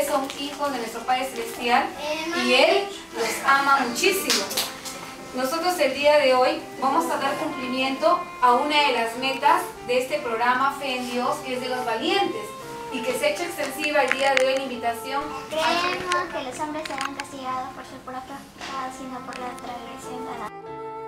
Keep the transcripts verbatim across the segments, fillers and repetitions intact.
son hijos de nuestro Padre Celestial y Él los ama muchísimo. Nosotros el día de hoy vamos a dar cumplimiento a una de las metas de este programa Fe en Dios, que es de los valientes, y que se ha hecho extensiva el día de hoy la invitación. Creemos que los hombres serán castigados por su propio pecado, sino por la transgresión de la...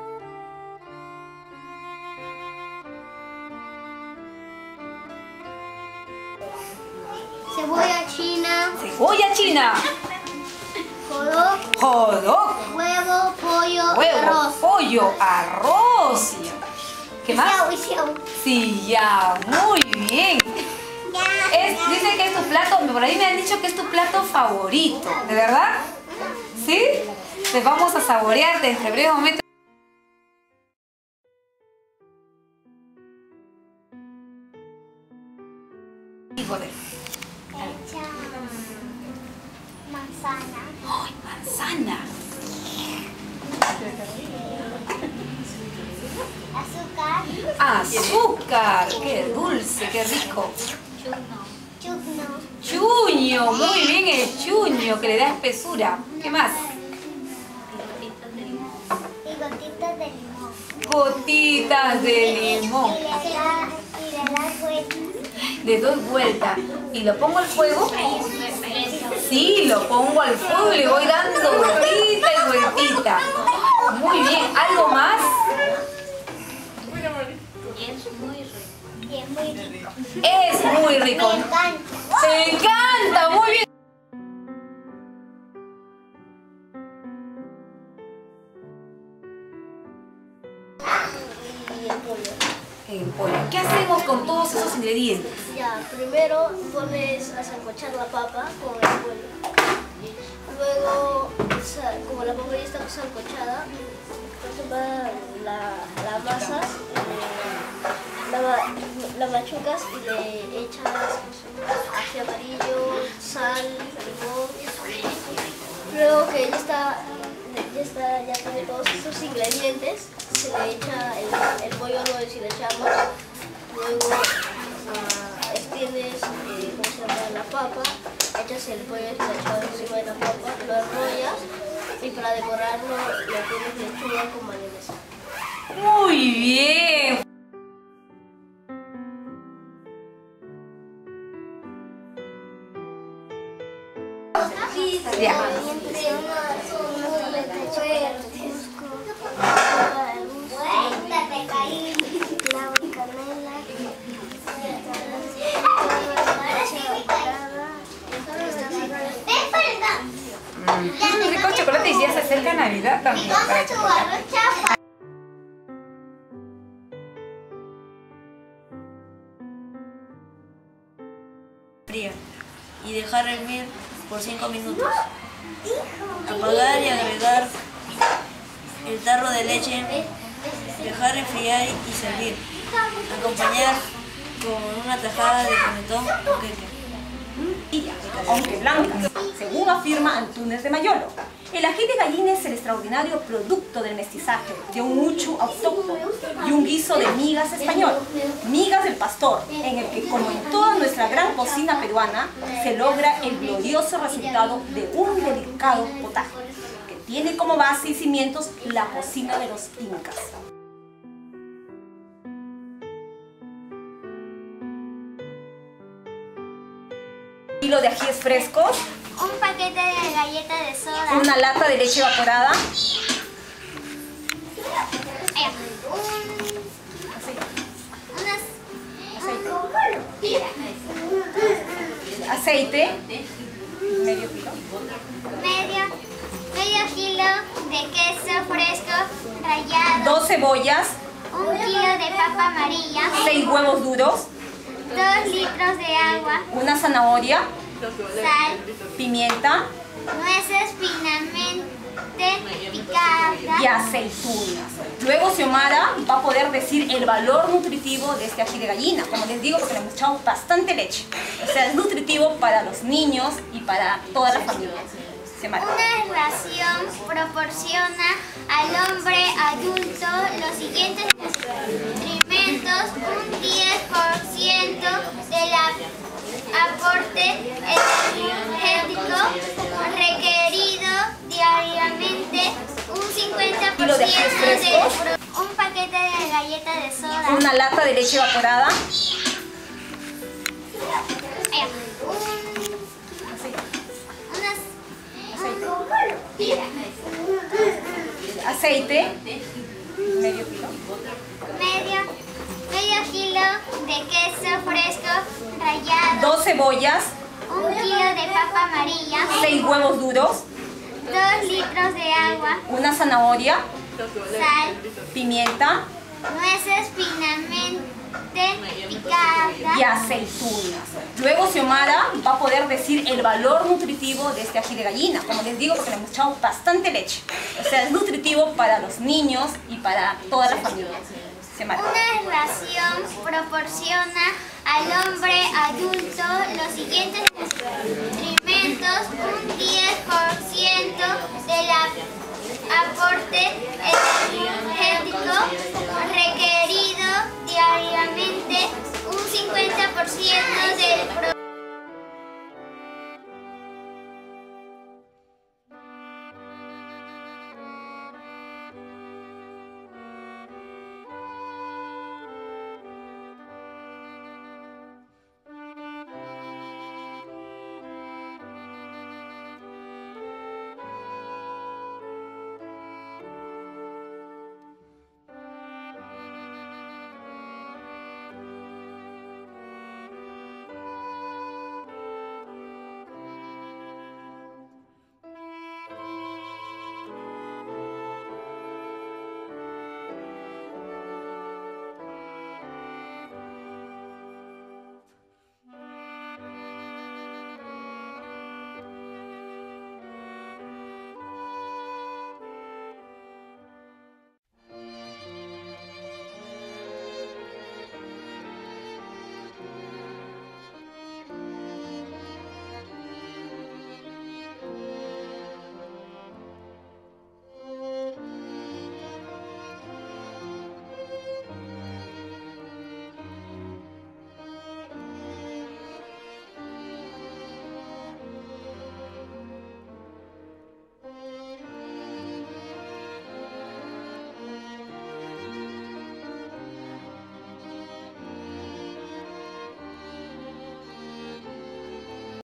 Cebolla china. Cebolla china. Hot Hot dog. Huevo, pollo, Huevo, arroz. pollo, arroz. ¿Qué más? Xiao y xiao. Sí, ya, muy bien. Es, dice que es tu plato, por ahí me han dicho que es tu plato favorito, ¿de verdad? ¿Sí? Pues vamos a saborear desde breve momento. Híjole. Hecha manzana. ¡Ay, manzana! Azúcar. ¡Azúcar! ¡Qué dulce, qué rico! Chutno. ¡Chuño! Muy bien el chuño, que le da espesura. ¿Qué más? Y gotitas de limón. Gotitas de limón. Y le da, y le das vueltas. Le doy vuelta. ¿Y lo pongo al fuego? Sí, lo pongo al fuego y le voy dando vueltita y vueltita. Muy bien. ¿Algo más? Y es muy rico. Y es muy rico. Es muy rico. Me encanta. ¡Me encanta! Muy bien. Y el pollo. El pollo. ¿Qué hacemos con todos esos ingredientes? Ya, primero pones a sancochar la papa con el pollo. Luego, sa- como la papa ya está sancochada, pues va la, la masas, eh, la, ma- la machucas y le echas ají amarillo, sal, limón. Luego que ya está, ya está, ya tiene todos estos ingredientes, se le echa el, el pollo nuevo si le echamos. Luego ah, extiendes eh, ¿cómo se llama? La papa, echas el pollo deshilachado encima de la papa, lo enrollas y para decorarlo le pones lechuga con mayonesa. Muy bien. Ya. Mm, rico chocolate y ya se acerca Navidad también para chocolate. Fría y dejar hervir por cinco minutos. Apagar y agregar el tarro de leche, dejar enfriar y servir. Acompañar con una tajada de pimentón o queque. Aunque blancas, según afirma Antúnez de Mayolo. El ají de gallina es el extraordinario producto del mestizaje de un uchu autóctono y un guiso de migas español, migas del pastor, en el que, como en toda nuestra gran cocina peruana, se logra el glorioso resultado de un delicado potaje, que tiene como base y cimientos la cocina de los incas. Kilo de ajíes frescos, Un paquete de galletas de soda. una lata de leche evaporada, Eh, un, unas aceite, medio kilo, medio, medio kilo de queso fresco rallado, dos cebollas, un kilo de papa amarilla, seis huevos duros, dos litros de agua, una zanahoria, sal, pimienta nueces finamente picadas y aceitunas. Luego Xiomara va a poder decir el valor nutritivo de este ají de gallina. Como les digo, porque le hemos echado bastante leche. O sea, es nutritivo para los niños y para toda la familia. Xiomara. Una ración proporciona al hombre adulto los siguientes nutrimentos: un diez por ciento del aporte energético kilo de ajíes frescos, un paquete de galletas de soda, una lata de leche evaporada, eh, un, unas, aceite, medio kilo, medio, medio kilo de queso fresco rallado, dos cebollas, un kilo de papa amarilla, seis huevos duros, dos litros de agua, una zanahoria, sal, pimienta nueces finamente picadas y aceitunas. Luego Xiomara va a poder decir el valor nutritivo de este ají de gallina. Como les digo, porque le hemos echado bastante leche. O sea, es nutritivo para los niños y para toda la familia. Xiomara. Una ración proporciona al hombre adulto los siguientes nutrimentos: un diez por ciento del aporte